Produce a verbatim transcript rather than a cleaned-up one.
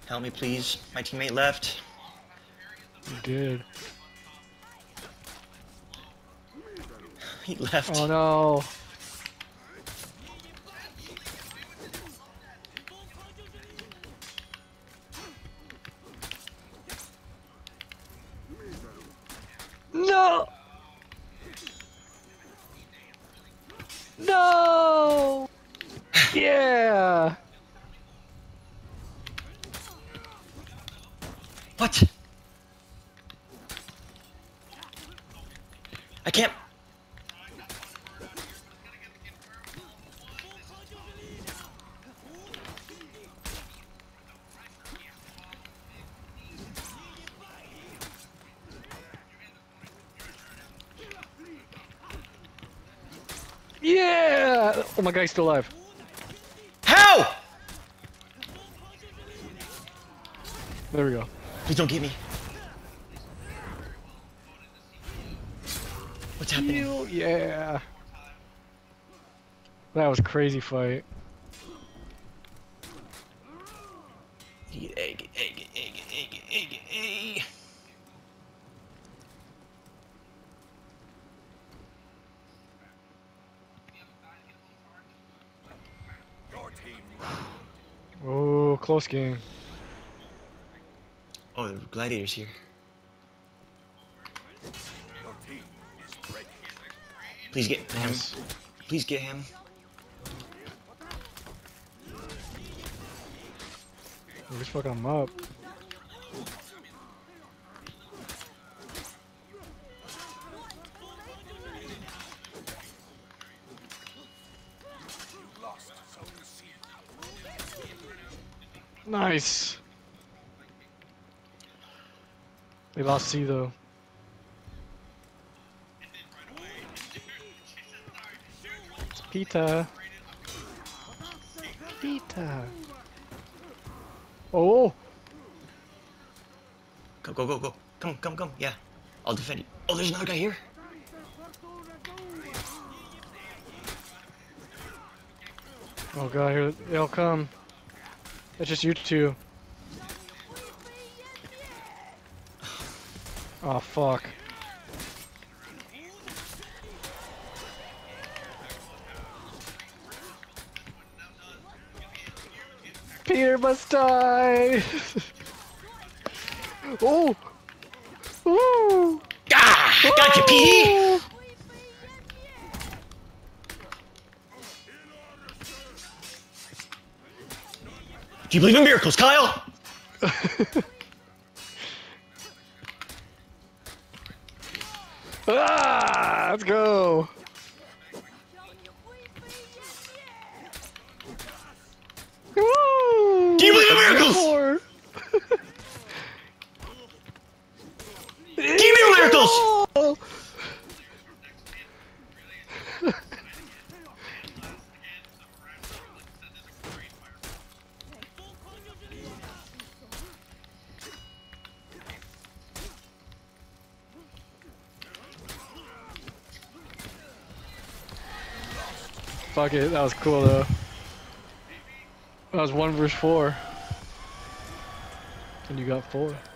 Help me, please. My teammate left. You did. He left. Oh no. No! No! Yeah! What? I can't. Yeah! Oh, my guy's still alive. How? There we go. Please don't get me. What's happening? You, yeah. That was a crazy fight. Egg, egg, egg, egg, egg, egg, egg. Oh, close game. Oh, the gladiators here. Please get him. Nice. Please get him. We're just fucking him up. Nice. They lost C though. It's Pita. Pita. Oh. Go, go, go, go. Come, come, come. Yeah. I'll defend you. Oh, there's another guy here. Oh god, here they'll come. It's just you two. Oh fuck. Peter must die. Oh. Woo. Ah! Gotcha, P! Do you believe in miracles, Kyle? Ah, let's go. Woo. Do you believe in miracles? Four. Give me your miracles! Oh. Fuck it, that was cool though. That was one versus four. And you got four.